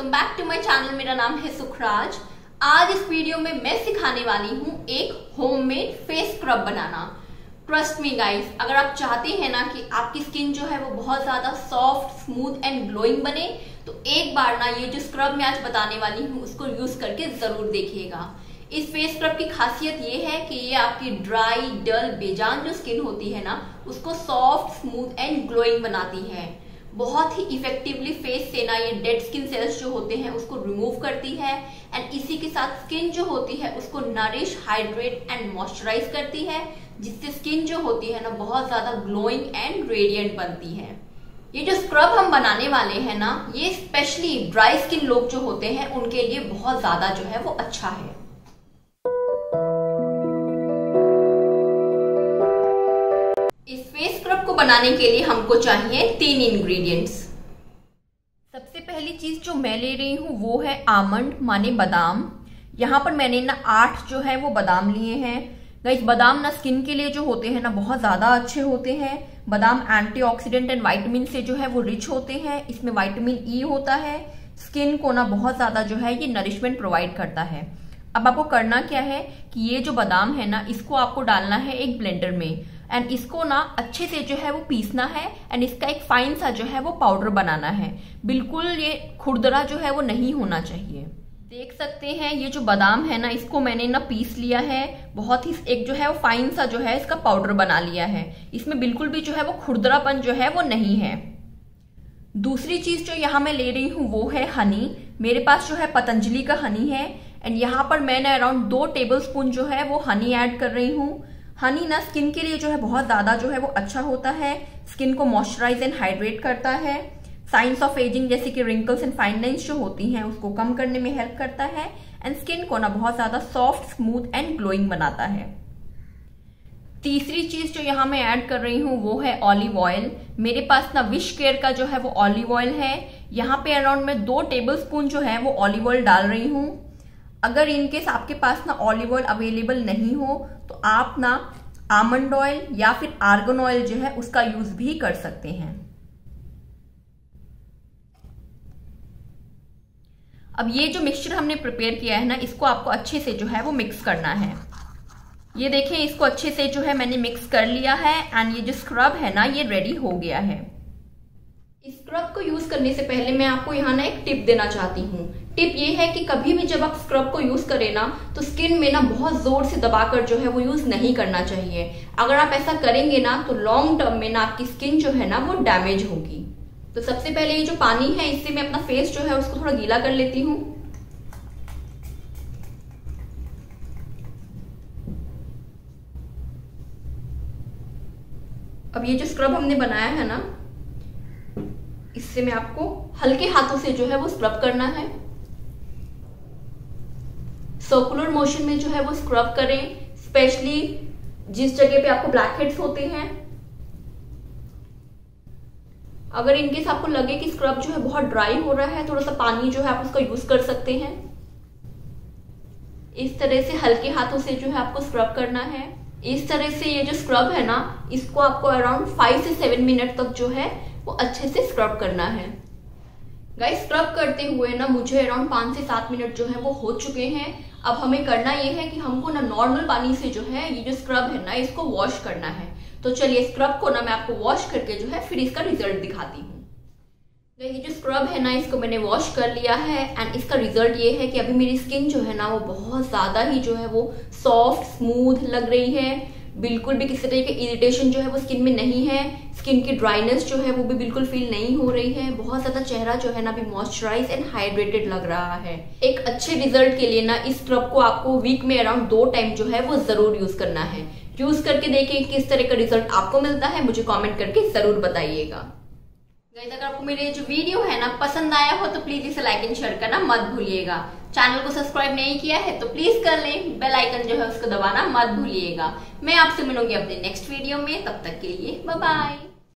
Welcome back to my channel. मेरा नाम है सुखराज। आज इस वीडियो में मैं सिखाने वाली हूँ एक होममेड फेस स्क्रब बनाना। ट्रस्ट मी गाइस, अगर आप चाहते हैं ना कि आपकी स्किन जो है वो बहुत ज्यादा सॉफ्ट, स्मूथ एंड ग्लोइंग बने, तो एक बार ना ये जो स्क्रब मैं आज बताने वाली हूँ उसको यूज करके जरूर देखिएगा। इस फेस स्क्रब की खासियत ये है कि ये आपकी ड्राई, डल, बेजान जो स्किन होती है ना उसको सॉफ्ट, स्मूथ एंड ग्लोइंग बनाती है। बहुत ही इफेक्टिवली फेस से ना ये डेड स्किन सेल्स जो होते हैं उसको रिमूव करती है एंड इसी के साथ स्किन जो होती है उसको नरिश, हाइड्रेट एंड मॉइस्चराइज करती है, जिससे स्किन जो होती है ना बहुत ज्यादा ग्लोइंग एंड रेडिएंट बनती है। ये जो स्क्रब हम बनाने वाले हैं ना, ये स्पेशली ड्राई स्किन लोग जो होते हैं उनके लिए बहुत ज्यादा जो है वो अच्छा है। को बनाने के लिए हमको चाहिए 3 इंग्रेडिएंट्स। सबसे पहली चीज जो मैं ले रही हूँ वो है आमंड माने बादाम। यहाँ पर मैंने ना 8 जो है वो बादाम लिए हैं। गाइस, बादाम ना स्किन के लिए जो होते हैं ना बहुत ज्यादा अच्छे होते हैं। बादाम एंटीऑक्सीडेंट एंड विटामिन से जो है वो रिच होते हैं। इसमें विटामिन ई होता है, स्किन को ना बहुत ज्यादा जो है ये नरिशमेंट प्रोवाइड करता है। अब आपको करना क्या है कि ये जो बादाम है ना इसको आपको डालना है एक ब्लेंडर में एंड इसको ना अच्छे से जो है वो पीसना है एंड इसका एक फाइन सा जो है वो पाउडर बनाना है। बिल्कुल ये खुरदरा जो है वो नहीं होना चाहिए। देख सकते हैं ये जो बादाम है ना इसको मैंने ना पीस लिया है। बहुत ही एक जो है वो फाइन सा जो है इसका पाउडर बना लिया है। इसमें बिल्कुल भी जो है वो खुरदरापन जो है वो नहीं है। दूसरी चीज जो यहाँ मैं ले रही हूँ वो है हनी। मेरे पास जो है पतंजलि का हनी है एंड यहाँ पर मैंने अराउंड 2 टेबलस्पून जो है वो हनी ऐड कर रही हूँ। हनी ना स्किन के लिए जो है बहुत ज्यादा जो है वो अच्छा होता है। स्किन को मॉइस्चराइज एंड हाइड्रेट करता है। साइंस ऑफ एजिंग जैसे कि रिंकल्स एंड फाइन लाइंस जो होती हैं उसको कम करने में हेल्प करता है एंड स्किन को ना बहुत ज्यादा सॉफ्ट, स्मूथ एंड ग्लोइंग बनाता है। तीसरी चीज जो यहाँ मैं ऐड कर रही हूँ वो है ऑलिव ऑयल। मेरे पास ना विश केयर का जो है वो ऑलिव ऑयल है। यहाँ पे अराउंड मैं 2 टेबलस्पून जो है वो ऑलिव ऑयल डाल रही हूँ। अगर इनकेस आपके पास ना ऑलिव ऑयल अवेलेबल नहीं हो तो आप ना आमंड ऑयल या फिर आर्गन ऑयल जो है उसका यूज भी कर सकते हैं। अब ये जो मिक्सचर हमने प्रिपेयर किया है ना इसको आपको अच्छे से जो है वो मिक्स करना है। ये देखें, इसको अच्छे से जो है मैंने मिक्स कर लिया है एंड ये जो स्क्रब है ना ये रेडी हो गया है। इस स्क्रब को यूज करने से पहले मैं आपको यहाँ ना एक टिप देना चाहती हूँ। टिप ये है कि कभी भी जब आप स्क्रब को यूज करें ना तो स्किन में ना बहुत जोर से दबाकर जो है वो यूज नहीं करना चाहिए। अगर आप ऐसा करेंगे ना तो लॉन्ग टर्म में ना आपकी स्किन जो है ना वो डैमेज होगी। तो सबसे पहले ये जो पानी है इससे मैं अपना फेस जो है उसको थोड़ा गीला कर लेती हूँ। अब ये जो स्क्रब हमने बनाया है ना इससे मैं आपको हल्के हाथों से जो है वो स्क्रब करना है। सर्कुलर मोशन में जो है वो स्क्रब करें, स्पेशली जिस जगह पे आपको ब्लैक हेड्स होते हैं। अगर इनकेस आपको लगे कि स्क्रब जो है बहुत ड्राई हो रहा है, थोड़ा सा पानी जो है आप उसका यूज कर सकते हैं। इस तरह से हल्के हाथों से जो है आपको स्क्रब करना है। इस तरह से ये जो स्क्रब है ना इसको आपको अराउंड 5 से 7 मिनट तक जो है वो अच्छे से स्क्रब करना है। गाइस, स्क्रब करते हुए ना मुझे अराउंड 5 से 7 मिनट जो है वो हो चुके हैं। अब हमें करना ये है कि हमको ना नॉर्मल पानी से जो है ये जो स्क्रब है ना इसको वॉश करना है। तो चलिए स्क्रब को ना मैं आपको वॉश करके जो है फिर इसका रिजल्ट दिखाती हूँ। ये जो स्क्रब है ना इसको मैंने वॉश कर लिया है एंड इसका रिजल्ट ये है कि अभी मेरी स्किन जो है ना वो बहुत ज्यादा ही जो है वो सॉफ्ट, स्मूथ लग रही है। बिल्कुल भी किसी तरह के इरिटेशन जो है वो स्किन में नहीं है। स्किन की ड्राइनेस जो है वो भी बिल्कुल फील नहीं हो रही है। बहुत ज्यादा चेहरा जो है ना अभी मॉइस्चराइज एंड हाइड्रेटेड लग रहा है। एक अच्छे रिजल्ट के लिए ना इस स्क्रब को आपको वीक में अराउंड 2 टाइम जो है वो जरूर यूज करना है। यूज करके देखिए किस तरह का रिजल्ट आपको मिलता है, मुझे कॉमेंट करके जरूर बताइएगा। गाइस, अगर आपको मेरे जो वीडियो है ना पसंद आया हो तो प्लीज इसे लाइक एंड शेयर करना मत भूलिएगा। चैनल को सब्सक्राइब नहीं किया है तो प्लीज कर लें। बेल आइकन जो है उसको दबाना मत भूलिएगा। मैं आपसे मिलूंगी अपने नेक्स्ट वीडियो में, तब तक के लिए बाय बाय।